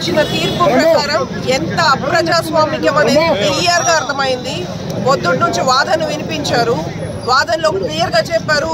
ఇచ్చిన తీర్పు ప్రకారం ఎంత అప్రజాస్వామికం అనేది క్లియర్ గా అర్థమైంది. పొద్దుటి నుంచి వాదన వినిపించారు. వాదనలో క్లియర్ గా చెప్పారు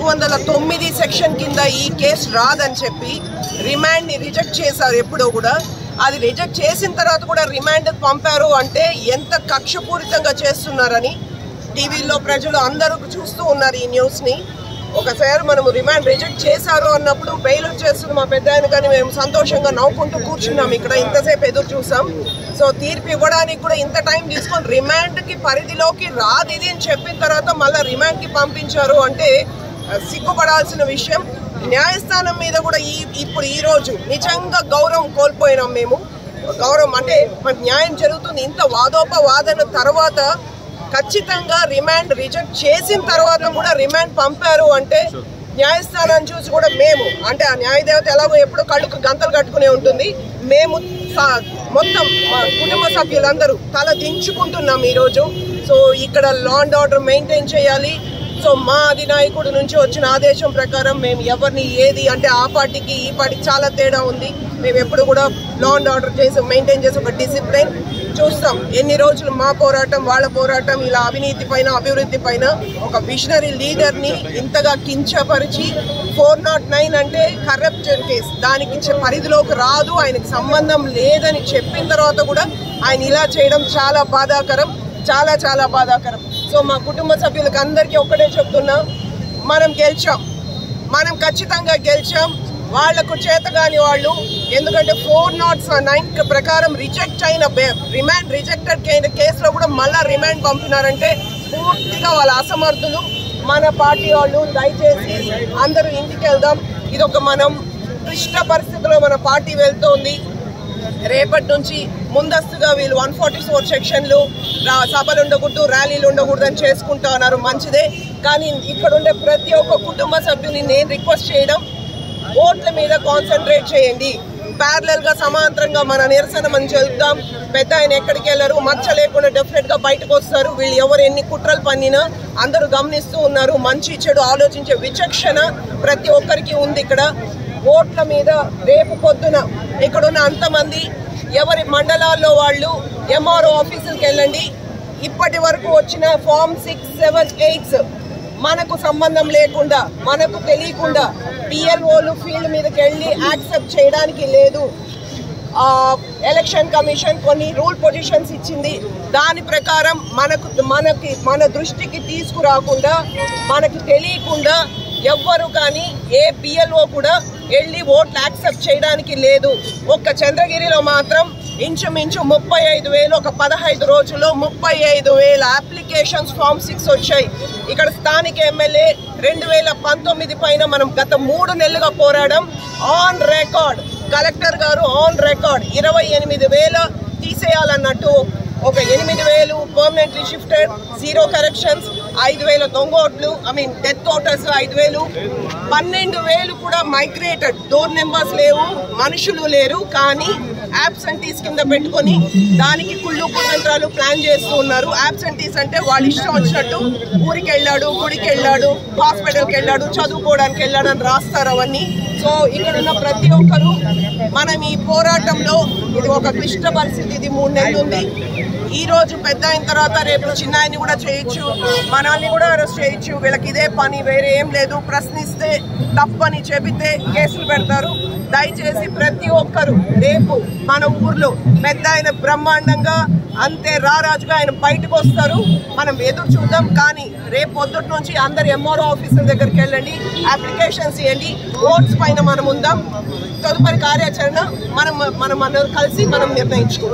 409 సెక్షన్ కింద ఈ కేసు రాదని చెప్పి రిమాండ్ ని రిజెక్ట్ చేశారు. ఎప్పుడో కూడా అది రిజెక్ట్ చేసిన తర్వాత కూడా రిమాండ్ పంపారు అంటే ఎంత కక్షపూరితంగా చేస్తున్నారని టీవీలో ప్రజలు అందరూ చూస్తూ ఉన్నారు ఈ న్యూస్ ని. ఒకసారి మనం రిమాండ్ రిజెక్ట్ చేశారు అన్నప్పుడు బెయిల్ వచ్చేస్తుంది మా పెద్ద ఆయన, కానీ మేము సంతోషంగా నవ్వుకుంటూ కూర్చున్నాం ఇక్కడ, ఇంతసేపు ఎదురు చూసాం. సో తీర్పు ఇవ్వడానికి కూడా ఇంత టైం తీసుకొని రిమాండ్ కి పరిధిలోకి రాదు ఇది అని చెప్పిన తర్వాత మళ్ళీ రిమాండ్ కి పంపించారు అంటే సిగ్గుపడాల్సిన విషయం. న్యాయస్థానం మీద కూడా ఇప్పుడు ఈ రోజు నిజంగా గౌరవం కోల్పోయినాం మేము. గౌరవం అంటే న్యాయం జరుగుతుంది, ఇంత వాదోపవాదన తర్వాత ఖచ్చితంగా రిమాండ్ రిజెక్ట్ చేసిన తర్వాత కూడా రిమాండ్ పంపారు అంటే న్యాయస్థానాన్ని చూసి కూడా మేము అంటే ఆ న్యాయదేవత ఎలాగో ఎప్పుడు కళ్ళకు గంతలు కట్టుకునే ఉంటుంది, మేము మొత్తం మా కుటుంబ సభ్యులందరూ తల దించుకుంటున్నాం ఈరోజు. సో ఇక్కడ లా అండ్ ఆర్డర్ మెయింటైన్ చేయాలి. సో మా అధినాయకుడి నుంచి వచ్చిన ఆదేశం ప్రకారం మేము ఎవరిని ఏది అంటే ఆ పార్టీకి ఈ పార్టీకి చాలా తేడా ఉంది. మేము ఎప్పుడు కూడా లా అండ్ ఆర్డర్ చేసి మెయింటైన్ చేసి ఒక డిసిప్లిన్ చూస్తాం. ఎన్ని రోజులు మా పోరాటం వాళ్ళ పోరాటం ఇలా అవినీతి పైన అభివృద్ధి పైన ఒక విజనరీ లీడర్ని ఇంతగా కించపరిచి 409 అంటే కరప్షన్ కేసు దానికి పరిధిలోకి రాదు, ఆయనకు సంబంధం లేదని చెప్పిన తర్వాత కూడా ఆయన ఇలా చేయడం చాలా బాధాకరం, చాలా చాలా బాధాకరం. సో మా కుటుంబ సభ్యులకు అందరికీ ఒక్కటే చెప్తున్నా, మనం గెలిచాం, మనం ఖచ్చితంగా గెలిచాం. వాళ్లకు చేతగాని వాళ్ళు ఎందుకంటే 409 ప్రకారం రిజెక్ట్ అయిన రిమాండ్ రిజెక్టెడ్ అయిన కేసులో కూడా మళ్ళా రిమాండ్ పంపినారంటే పూర్తిగా వాళ్ళ అసమర్థులు. మన పార్టీ వాళ్ళు దయచేసి అందరూ ఇంటికి వెళ్దాం. ఇదొక మనం క్లిష్ట పరిస్థితిలో మన పార్టీ వెళ్తోంది. రేపటి నుంచి ముందస్తుగా వీళ్ళు 144 సెక్షన్లు సభలు ఉండకూడదు, ర్యాలీలు ఉండకూడదు అని చేసుకుంటా ఉన్నారు, మంచిదే. కానీ ఇక్కడ ఉండే ప్రతి ఒక్క కుటుంబ సభ్యుని నేను రిక్వెస్ట్ చేయడం, ఓట్ల మీద కాన్సన్ట్రేట్ చేయండి. ప్యారలల్ గా సమాంతరంగా మన నిరసన మనం చెల్దాం. పెద్ద ఆయన ఎక్కడికి వెళ్ళరు, మచ్చ లేకుండా డెఫినెట్ గా బయటకు వస్తారు. వీళ్ళు ఎవరు ఎన్ని కుట్రలు పన్నినా అందరూ గమనిస్తూ ఉన్నారు. మంచి చెడు ఆలోచించే విచక్షణ ప్రతి ఒక్కరికి ఉంది ఇక్కడ. ఓట్ల మీద రేపు పొద్దున ఇక్కడున్న అంతమంది ఎవరి మండలాల్లో వాళ్ళు ఎంఆర్ఓ ఆఫీసులకు వెళ్ళండి. ఇప్పటి వరకు వచ్చిన ఫామ్ 6, 7, 8 మనకు సంబంధం లేకుండా మనకు తెలియకుండా పిఎల్ఓలు ఫీల్డ్ మీదకి వెళ్ళి యాక్సెప్ట్ చేయడానికి లేదు. ఎలక్షన్ కమిషన్ కొన్ని రూల్ పొజిషన్స్ ఇచ్చింది, దాని ప్రకారం మన దృష్టికి తీసుకురాకుండా మనకి తెలియకుండా ఎవ్వరు కానీ ఏ పిఎల్ఓ కూడా వెళ్ళి ఓట్లు యాక్సెప్ట్ చేయడానికి లేదు. ఒక్క చంద్రగిరిలో మాత్రం ఇంచుమించు 35,000 ఒక 15 రోజుల్లో 35,000 అప్లికేషన్స్ ఫామ్ 6 వచ్చాయి. ఇక్కడ స్థానిక ఎమ్మెల్యే 2019 పైన మనం గత 3 నెలలుగా పోరాడం. ఆన్ రికార్డ్ కలెక్టర్ గారు ఆన్ రికార్డ్ 28,000 తీసేయాలన్నట్టు ఒక 8,000 పర్మనెంట్లీ షిఫ్టెడ్, 0 కరెక్షన్స్, 5,000 దొంగ ఓట్లు డెత్ ఓటర్స్ 5,000, 12,000 కూడా మైగ్రేటెడ్, డోర్ నెంబర్స్ లేవు, మనుషులు లేరు, కానీ యాబ్సెంటీస్ కింద పెట్టుకొని దానికి కుళ్ళు కుతంత్రాలు ప్లాన్ చేస్తూ ఉన్నారు. యాబ్సెంటీస్ అంటే వాళ్ళు ఇష్టం వచ్చినట్టు ఊరికి వెళ్ళాడు, గుడికి వెళ్ళాడు, హాస్పిటల్కి వెళ్ళాడు, చదువుకోవడానికి వెళ్ళాడు అని రాస్తారు అవన్నీ. సో ఇక్కడ ఉన్న ప్రతి ఒక్కరూ మనం ఈ పోరాటంలో ఇది ఒక క్లిష్ట పరిస్థితి, ఇది 3 నెలలు ఉంది. ఈ రోజు పెద్ద అయిన తర్వాత రేపు చిన్న ఆయన్ని కూడా చేయొచ్చు, మనల్ని కూడా అరెస్ట్ చేయొచ్చు. వీళ్ళకి ఇదే పని, వేరే ఏం లేదు. ప్రశ్నిస్తే తప్పని చెబితే కేసులు పెడతారు. దయచేసి ప్రతి ఒక్కరు రేపు మన ఊర్లో పెద్ద ఆయన బ్రహ్మాండంగా అంతే రారాజుగా ఆయన బయటకు వస్తారు, మనం ఎదురు చూద్దాం. కానీ రేపు పొద్దుటి నుంచి అందరు ఎంఆర్ఓ ఆఫీసుల దగ్గరికి వెళ్ళండి, అప్లికేషన్స్ ఇవ్వండి, ఓట్స్ పైన మనం ఉందాం. తదుపరి కార్యాచరణ మనం కలిసి నిర్ణయించుకుందాం.